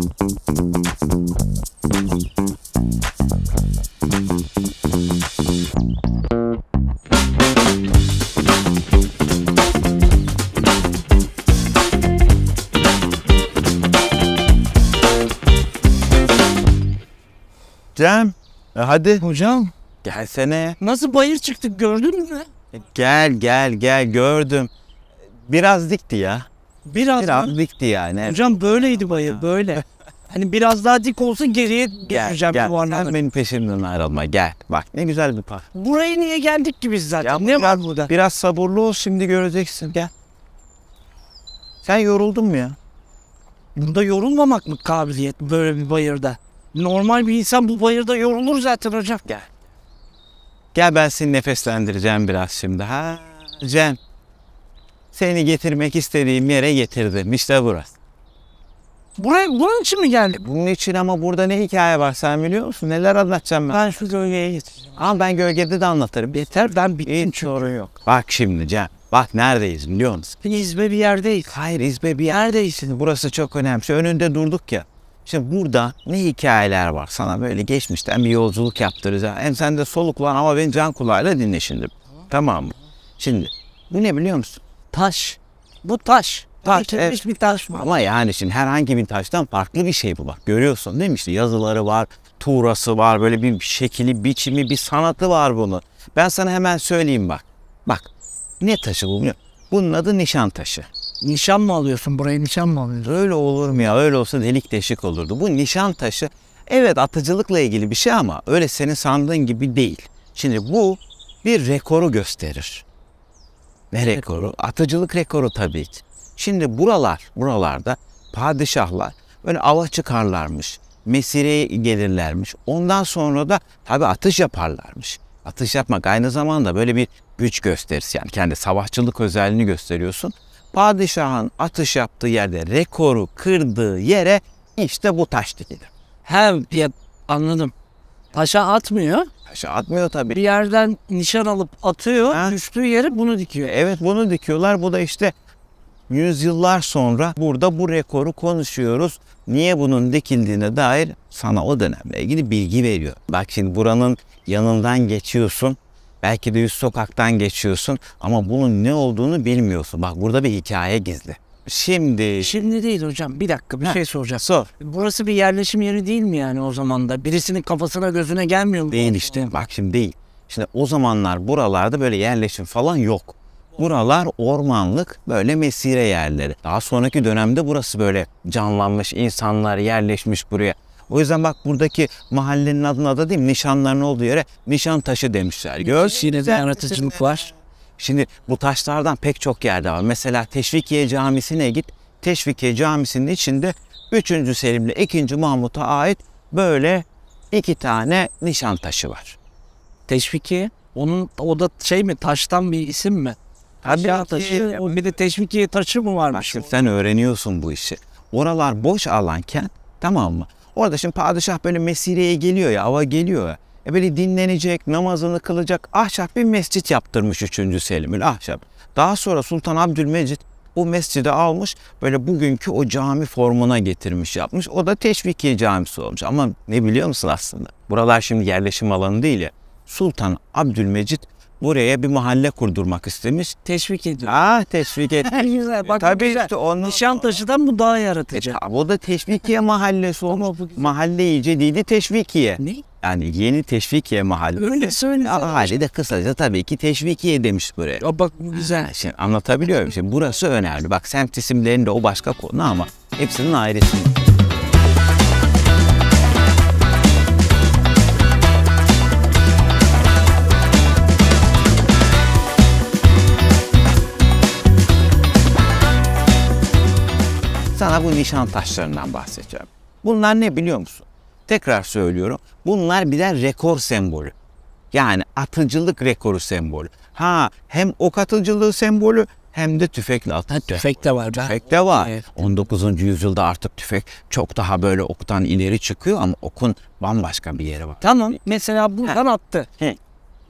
Cem, hadi. Hocam. Gelsene. Nasıl bayır çıktık gördün mü? Gel gördüm. Biraz dikti ya. Biraz dikti yani. Hocam böyleydi bayır böyle. Hani biraz daha dik olsa geriye getireceğim yuvarlanır. Sen benim peşimden ayrılma gel. Bak ne güzel bir park. Buraya niye geldik ki biz zaten? Ya ne var burada? Biraz sabırlı ol şimdi göreceksin gel. Sen yoruldun mu ya? Burada yorulmamak mı kabiliyet böyle bir bayırda? Normal bir insan bu bayırda yorulur zaten hocam. Gel. Gel ben seni nefeslendireceğim biraz şimdi. Ha Cem. Seni getirmek istediğim yere getirdim. İşte burası. Bunun için mi geldik? Bunun için ama burada ne hikaye var sen biliyor musun? Neler anlatacağım ben? Ben şu gölgeye getireceğim. Ama ben gölgede de anlatırım. Yeter ben bittim Hiç sorun yok. Bak şimdi Cem. Bak neredeyiz biliyor musun? İzbe bir yerdeyiz. Hayır izbe bir yerdeyiz. Şimdi burası çok önemli. Şu önünde durduk ya. Şimdi burada ne hikayeler var sana böyle geçmişten bir yolculuk yaptıracağım. Hem sen de soluklan ama beni can kulağıyla dinle şimdi. Tamam mı? Şimdi bu ne biliyor musun? Taş. Bu taş. Taş, evet. Bir taş mı? Ama yani şimdi herhangi bir taştan farklı bir şey bu bak. Görüyorsun değil mi? İşte yazıları var, tuğrası var, böyle bir şekli, biçimi, bir sanatı var bunun. Ben sana hemen söyleyeyim bak. Bak ne taşı bu biliyor musun? Bunun adı nişan taşı. Nişan mı alıyorsun? Buraya nişan mı alıyorsun? Öyle olur mu ya? Öyle olsa delik deşik olurdu. Bu nişan taşı evet atıcılıkla ilgili bir şey ama öyle senin sandığın gibi değil. Şimdi bu bir rekoru gösterir. Ne rekoru? Atıcılık rekoru tabii ki. Şimdi buralarda padişahlar böyle ava çıkarlarmış. Mesireye gelirlermiş. Ondan sonra da tabii atış yaparlarmış. Atış yapmak aynı zamanda böyle bir güç gösterisi yani kendi savaşçılık özelliğini gösteriyorsun. Padişahın atış yaptığı yerde rekoru kırdığı yere işte bu taş dikilir. Ya anladım. Taşa atmıyor. Taşı atmıyor tabii. Bir yerden nişan alıp atıyor. Ha? Düştüğü yere bunu dikiyor. Evet bunu dikiyorlar. Bu da işte yüzyıllar sonra burada bu rekoru konuşuyoruz. Niye bunun dikildiğine dair sana o dönemle ilgili bilgi veriyor. Bak şimdi buranın yanından geçiyorsun. Belki de üst sokaktan geçiyorsun ama bunun ne olduğunu bilmiyorsun. Bak burada bir hikaye gizli. Şimdi değil hocam. Bir dakika bir şey soracağım. Sor. Burası bir yerleşim yeri değil mi yani o zaman da? Birisinin kafasına gözüne gelmiyor mu? Değil işte. Bak şimdi değil. Şimdi o zamanlar buralarda böyle yerleşim falan yok. Buralar ormanlık böyle mesire yerleri. Daha sonraki dönemde burası böyle canlanmış, insanlar yerleşmiş buraya. O yüzden bak buradaki mahallenin adına da değil mi? Nişanların olduğu yere nişan taşı demişler. Yine de yaratıcılık var. Şimdi bu taşlardan pek çok yerde var. Mesela Teşvikiye Camisi'ne git. Teşvikiye Camisi'nin içinde 3. Selim'le 2. Mahmut'a ait böyle 2 tane nişan taşı var. Teşvikiye? O da şey mi? Taştan bir isim mi? Tabii taşı. Bir de teşvikiye taşı mı varmış? Bak sen öğreniyorsun bu işi. Oralar boş alanken tamam mı? Orada şimdi padişah böyle mesireye geliyor ya, ava geliyor ya. Böyle dinlenecek, namazını kılacak ahşap bir mescit yaptırmış 3. Selim'ül ahşap. Daha sonra Sultan Abdülmecit o mescidi almış böyle bugünkü o cami formuna getirmiş yapmış. O da Teşvikiye Camisi olmuş. Ama ne biliyor musun aslında? Buralar şimdi yerleşim alanı değil ya. Sultan Abdülmecit buraya bir mahalle kurdurmak istemiş. Teşvik ediyor. Teşvik et. Güzel. Bak tabii güzel. işte onun Nişantaşı'dan bu daha yaratıcı. O da Teşvikiye mahallesi olmuş. Mahalle iyice değildi Teşvikiye. Ne? Yani yeni Teşvikiye mahalle. Öyle söyle. Hali de kısaca tabii ki Teşvikiye demiş buraya. Bak bu güzel. Şimdi anlatabiliyor muyum? Şimdi burası önemli. Bak semt isimlerinde o başka konu ama hepsinin ayrısı. Sana bu nişan taşlarından bahsedeceğim. Bunlar ne biliyor musun? Tekrar söylüyorum. Bunlar birer rekor sembolü. Yani atıcılık rekoru sembolü. Hem ok atıcılığı sembolü hem de tüfekle atış. Tüfek de var. Tüfek de var. Evet. 19. yüzyılda artık tüfek çok daha böyle oktan ileri çıkıyor ama okun bambaşka bir yeri var. Tamam. Mesela buradan attı.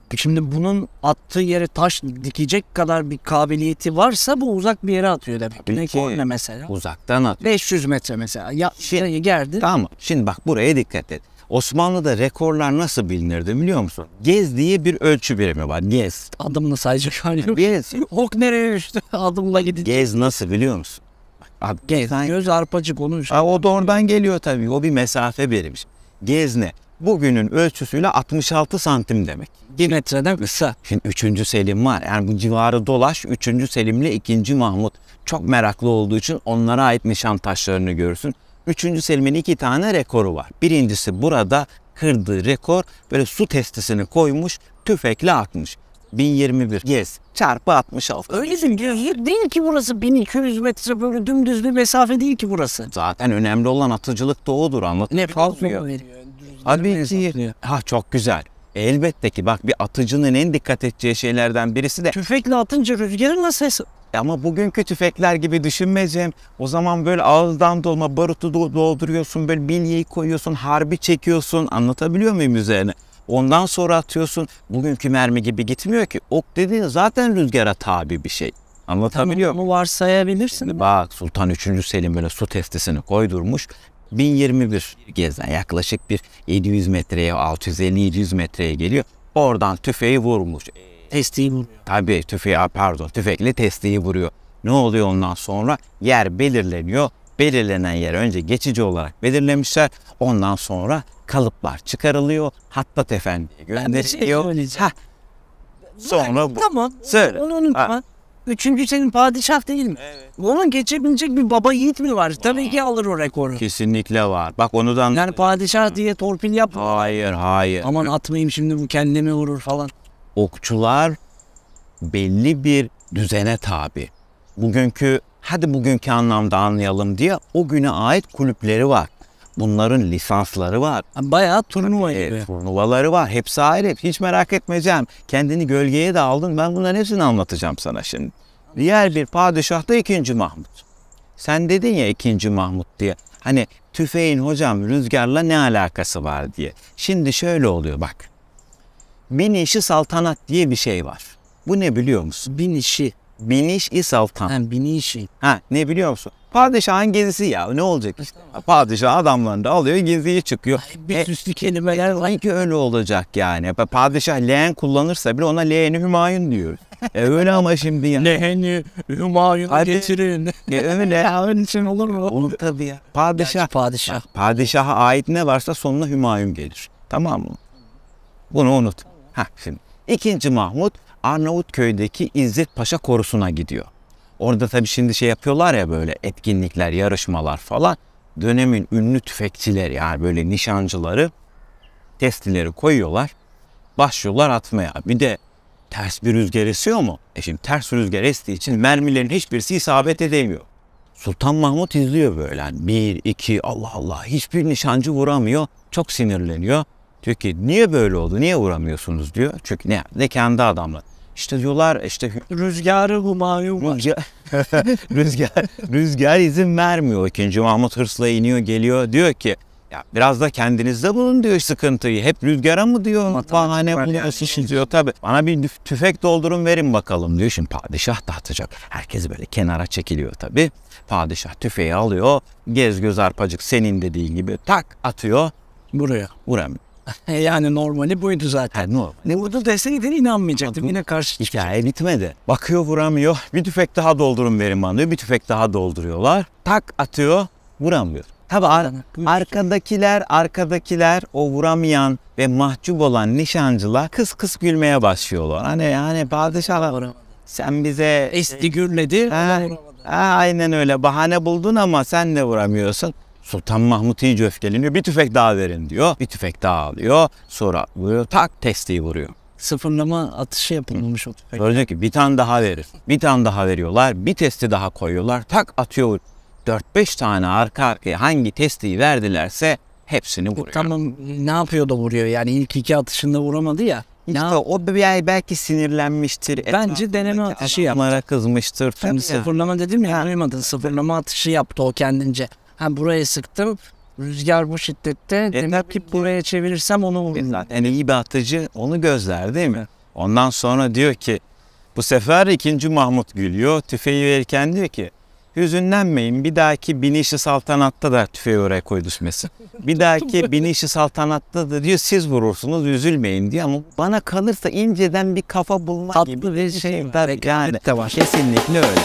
Şimdi bunun attığı yere taş dikecek kadar bir kabiliyeti varsa bu uzak bir yere atıyor demek. Tabii Rekor ki. ne mesela? Uzaktan atıyor. 500 metre mesela. Ya Şimdi- gerdi. Tamam. Şimdi bak buraya dikkat et. Osmanlı'da rekorlar nasıl bilinirdi biliyor musun? Gez diye bir ölçü birimi var. Gez. Adımla sayacak hali yok. Gez. Ok nereye düştü? Adımla gidecek. Gez nasıl biliyor musun? Bak, Gez. sen- Göz arpacık onu. O da oradan geliyor tabii. O bir mesafe birimi. Gez ne? Bugünün ölçüsüyle 66 santim demek. 1 metreden kısa. Şimdi 3. Selim var. Yani bu civarı dolaş. 3. Selim'le 2. Mahmut. Çok meraklı olduğu için onlara ait nişan taşlarını görürsün. 3. Selim'in 2 tane rekoru var. Birincisi burada kırdığı rekor böyle su testisini koymuş, tüfekle atmış. 1021 gez çarpı 66. Öyle değil ki burası 1200 metre böyle dümdüz bir mesafe değil ki burası. Zaten önemli olan atıcılık da odur, anlatabiliyor Ne fazla muyum? veriyor. Tabii ki. Ha, çok güzel. Elbette ki bak, bir atıcının en dikkat edeceği şeylerden birisi de Tüfekle atınca rüzgarı nasıl ama bugünkü tüfekler gibi düşünmeyeceğim. O zaman böyle ağızdan dolma barutu dolduruyorsun, böyle bilyeyi koyuyorsun, harbi çekiyorsun, anlatabiliyor muyum üzerine? Ondan sonra atıyorsun. Bugünkü mermi gibi gitmiyor ki. Ok dediğin zaten rüzgara tabi bir şey. Anlatabiliyor muyum? Onu varsayabilirsin. Bak Sultan 3. Selim böyle su testisini koydurmuş. 1021 gezden yaklaşık bir 700 metreye, 650-700 metreye geliyor. Oradan tüfeği vurmuş. Testiyi vuruyor. Tabii tüfekle testiyi vuruyor. Ne oluyor ondan sonra? Yer belirleniyor. Belirlenen yer önce geçici olarak belirlemişler. Ondan sonra kalıplar çıkarılıyor. Hattat Efendi'ye gönderiliyor. söyleyeceğim. Sonra bu. Tamam. Söyle. Onu unutma. Ha. 3. senin padişah değil mi? Evet. Onun geçebilecek bir baba yiğit mi var? Tabii ki alır o rekoru. Kesinlikle var. Bak onudan... Yani padişah diye torpil yap. Hayır. Aman atmayayım şimdi bu kendimi vurur falan. Okçular belli bir düzene tabi. Bugünkü anlamda anlayalım diye o güne ait kulüpleri var. Bunların lisansları var. Bayağı turnuva gibi. Turnuvaları var. Hepsi ayrı. Hiç merak etmeyeceğim. Kendini gölgeye de aldın. Ben bunların hepsini anlatacağım sana şimdi. Diğer bir padişah da 2. Mahmut. Sen dedin ya 2. Mahmut diye. Hani tüfeğin hocam rüzgarla ne alakası var diye. Şimdi şöyle oluyor bak. Binişi saltanat diye bir şey var. Bu ne biliyor musun? Binişi saltanat. Hem binişi. Ne biliyor musun? Padişahın gezisi ya. Ne olacak işte? Padişah adamlarını da alıyor, geziye çıkıyor. Bir süslü kelimeler var. Sanki öyle olacak yani. Padişah leğen kullanırsa bile ona leğeni Hümayun diyoruz. Öyle ama şimdi ya. Leheni, Hümayun'u Hadi. getirin. Öyle. Ya öyle şey olur mu? Olur tabii ya. Padişah. Padişaha ait ne varsa sonuna Hümayun gelir. Tamam mı? Bunu unut. Şimdi 2. Mahmut Arnavutköy'deki İzzet Paşa Korusu'na gidiyor. Orada tabii şimdi şey yapıyorlar ya, böyle etkinlikler, yarışmalar falan. Dönemin ünlü tüfekçileri, yani böyle nişancıları testileri koyuyorlar. Başlıyorlar atmaya. Bir de ters bir rüzgar esiyor mu? Şimdi ters rüzgar estiği için mermilerin hiçbirisi isabet edemiyor. Sultan Mahmut izliyor böyle. Yani 1, 2, Allah Allah, hiçbir nişancı vuramıyor. Çok sinirleniyor. Diyor ki niye böyle oldu? Niye vuramıyorsunuz diyor. Çünkü ne kendi adamlar. İşte diyorlar Rüzgarı Humayun var. rüzgar izin vermiyor. 2. Mahmut hırsla iniyor, geliyor. Diyor ki ya biraz da kendinizde bulun diyor sıkıntıyı. Hep rüzgara mı diyor? Bahane buluyorsunuz diyor. Tabii bana bir tüfek doldurun verin bakalım diyor. Şimdi padişah da atacak. Herkes böyle kenara çekiliyor tabii. Padişah tüfeği alıyor. Gez göz arpacık senin dediğin gibi tak atıyor. Buraya. Vuramıyor. Yani normali buydu zaten. Normal. Ne vurdu deseydin inanmayacaktım. Yine karşı Hikaye bitmedi. Bakıyor vuramıyor. Bir tüfek daha doldurun verin bana diyor. Bir tüfek daha dolduruyorlar. Tak atıyor. Vuramıyor. Tabii arkadakiler o vuramayan ve mahcup olan nişancılar kıs kıs gülmeye başlıyorlar. Hani padişah sen bize esti gürledi. aynen öyle bahane buldun ama sen de vuramıyorsun. Sultan Mahmut iyice öfkeleniyor. Bir tüfek daha verin diyor. Bir tüfek daha alıyor. Sonra vuruyor. Tak testiyi vuruyor. Sıfırlama atışı yapılmamış o tüfek. Sonra diyor ki bir tane daha verir. Bir tane daha veriyorlar. Bir testi daha koyuyorlar. Tak atıyor. 4-5 tane arka arkaya hangi testiyi verdilerse hepsini vuruyor. Tamam, ne yapıyor da vuruyor? Yani ilk 2 atışında vuramadı ya. İşte o belki sinirlenmiştir. Bence deneme atışı yaptı. Adamlara kızmıştır. Şimdi sıfırlama dedim ya, duymadın. Sıfırlama atışı yaptı o kendince. Buraya sıktım. Rüzgar bu şiddette. Demek ki buraya çevirirsem onu vururum. Zaten iyi bir atıcı onu gözler değil mi? Ondan sonra diyor ki bu sefer 2. Mahmut gülüyor. Tüfeği verirken diyor ki hüzünlenmeyin, bir dahaki binişi saltanatta da tüfeği oraya koy düşmesin. Bir dahaki binişi saltanatta da diyor siz vurursunuz, üzülmeyin diyor, ama bana kalırsa inceden bir kafa bulmak Tatlı gibi bir şey var. yani de var. kesinlikle öyle.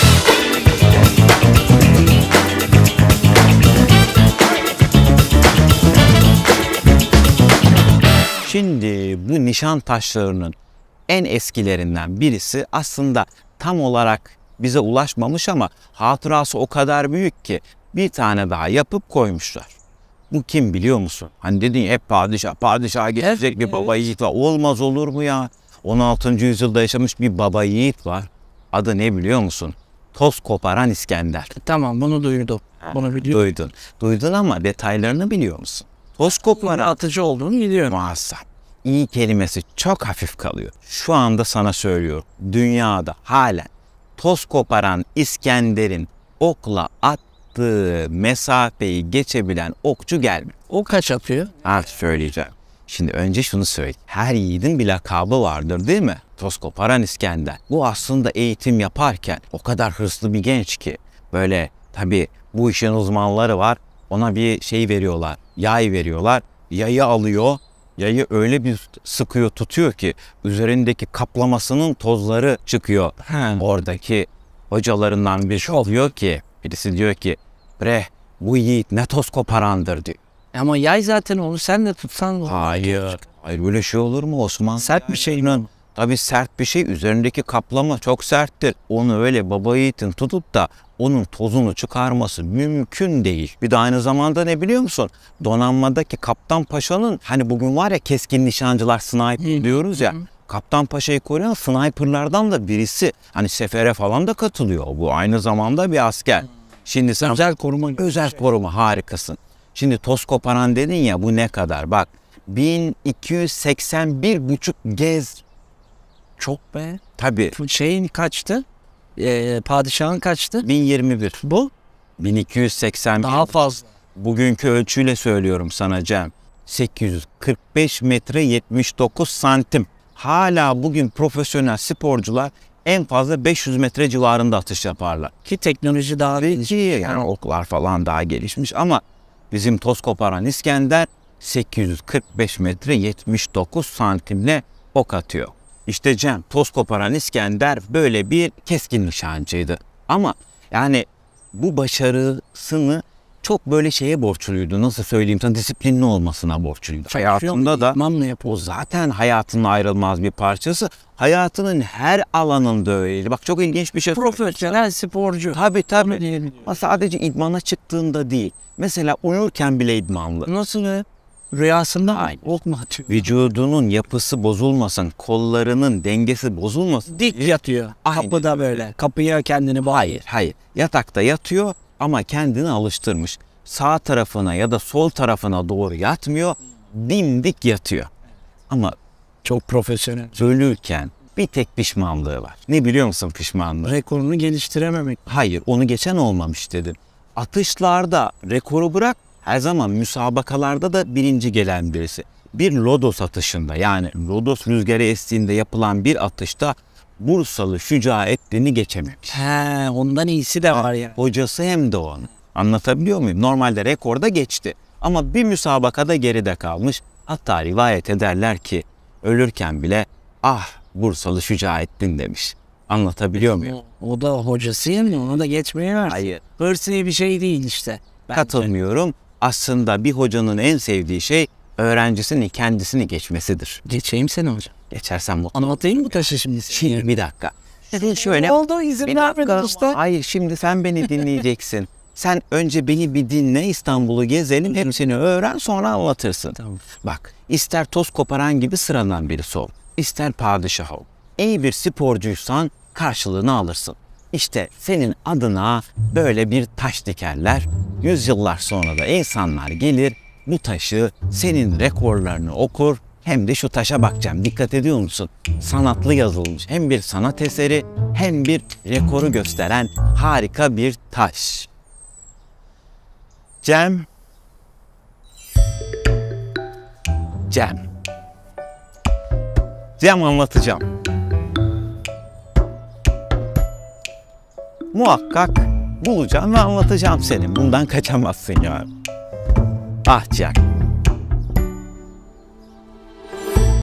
Şimdi bu nişan taşlarının en eskilerinden birisi aslında tam olarak bize ulaşmamış ama hatırası o kadar büyük ki bir tane daha yapıp koymuşlar. Bu kim biliyor musun? Hani dedin hep padişah getirecek bir baba yiğit var. Olmaz olur mu ya? 16. yüzyılda yaşamış bir baba yiğit var. Adı ne biliyor musun? Toz koparan İskender. Tamam, bunu duydum. Bunu biliyorum. Duydun ama detaylarını biliyor musun? Toz koparan Atıcı olduğunu biliyorum. muazzam. İyi kelimesi çok hafif kalıyor. Şu anda sana söylüyorum. Dünyada halen toz koparan İskender'in okla attığı mesafeyi geçebilen okçu gelmiyor. O kaç atıyor? Söyleyeceğim. Şimdi önce şunu söyle. Her yiğidin bir lakabı vardır değil mi? Toz koparan İskender. Bu aslında eğitim yaparken o kadar hırslı bir genç ki böyle tabii bu işin uzmanları var. Ona bir şey veriyorlar. Yay veriyorlar. Yayı alıyor. Yayı öyle bir sıkıyor tutuyor ki üzerindeki kaplamasının tozları çıkıyor. Oradaki hocalarından birisi diyor ki bre bu yiğit ne toz koparandır diyor. Ama yay zaten onu sen de tutsan. Hayır böyle şey olur mu Osman? Sert bir şey mi? Tabii sert bir şey. Üzerindeki kaplama çok serttir. Onu öyle baba yiğitin tutup da onun tozunu çıkarması mümkün değil. Bir de aynı zamanda ne biliyor musun? Donanmadaki Kaptan Paşa'nın hani bugün var ya keskin nişancılar sniper diyoruz ya. Kaptan Paşa'yı koruyan sniperlardan da birisi. Hani sefere falan da katılıyor. Bu aynı zamanda bir asker. Şimdi sen özel koruma harikasın. Şimdi toz koparan dedin ya, bu ne kadar? Bak 1281,5 gez. Çok be. Tabii. Şeyin kaçtı? Padişahın kaçtı? 1021. Bu? 1281. Daha fazla. Bugünkü ölçüyle söylüyorum sana Cem. 845 metre 79 santim. Hala bugün profesyonel sporcular en fazla 500 metre civarında atış yaparlar. Ki teknoloji daha gelişmiş. Yani oklar falan daha gelişmiş ama bizim toz koparan İskender 845 metre 79 santimle ok atıyor. İşte Cem, toz koparan İskender böyle bir keskin nişancıydı. Ama yani bu başarısını çok böyle şeye borçluydu. Nasıl söyleyeyim sana, disiplinli olmasına borçluydu. Hayatında da o zaten hayatının ayrılmaz bir parçası. Hayatının her alanında öyleydi. Bak çok ilginç bir şey. Profesyonel sporcu. Tabii. Ama sadece idmana çıktığında değil. Mesela uyurken bile idmanlı. Nasıl be? Rüyasında aynı. Ok mu atıyor? Vücudunun yapısı bozulmasın, kollarının dengesi bozulmasın. Dik yatıyor. Kapıda böyle. Kapıya kendini bağlıyor. Hayır. Yatakta yatıyor ama kendini alıştırmış. Sağ tarafına ya da sol tarafına doğru yatmıyor. Dimdik yatıyor. Ama çok profesyonel. Ölürken bir tek pişmanlığı var. Ne biliyor musun pişmanlığı? Rekorunu geliştirememek. Hayır, onu geçen olmamış dedim. Atışlarda rekoru bırak, her zaman müsabakalarda da birinci gelen birisi. Bir lodos atışında, yani lodos rüzgarı estiğinde yapılan bir atışta Bursalı Şücaettin'i geçememiş. Ondan iyisi de var ya. Hocası hem de onu. Anlatabiliyor muyum? Normalde rekorda geçti. Ama bir müsabakada geride kalmış. Hatta rivayet ederler ki ölürken bile Bursalı Şücaettin demiş. Anlatabiliyor muyum? O da hocası ya mı? Ona da geçmeye versin. Hayır. Hırs iyi bir şey değil işte. Bence. Katılmıyorum. Aslında bir hocanın en sevdiği şey öğrencisinin kendisini geçmesidir. Geçeyim seni hocam. Geçersem mutlu. Anlatayım mı taşı şimdi? Şimdi bir dakika. Şöyle. Oldu, izin vermedin usta. Hayır, şimdi sen beni dinleyeceksin. Sen önce beni bir dinle, İstanbul'u gezelim, hepsini öğren, sonra anlatırsın. Tamam. Bak, ister toz koparan gibi sıradan birisi ol, ister padişah ol. İyi bir sporcuysan karşılığını alırsın. İşte senin adına böyle bir taş dikerler. Yüzyıllar sonra da insanlar gelir, bu taşı, senin rekorlarını okur. Hem de şu taşa bakacağım. Dikkat ediyor musun? Sanatlı yazılmış. Hem bir sanat eseri hem bir rekoru gösteren harika bir taş. Cem. gideceğim, anlatacağım. Muhakkak bulacağım ve anlatacağım seni. Bundan kaçamazsın yani. Ah Jack.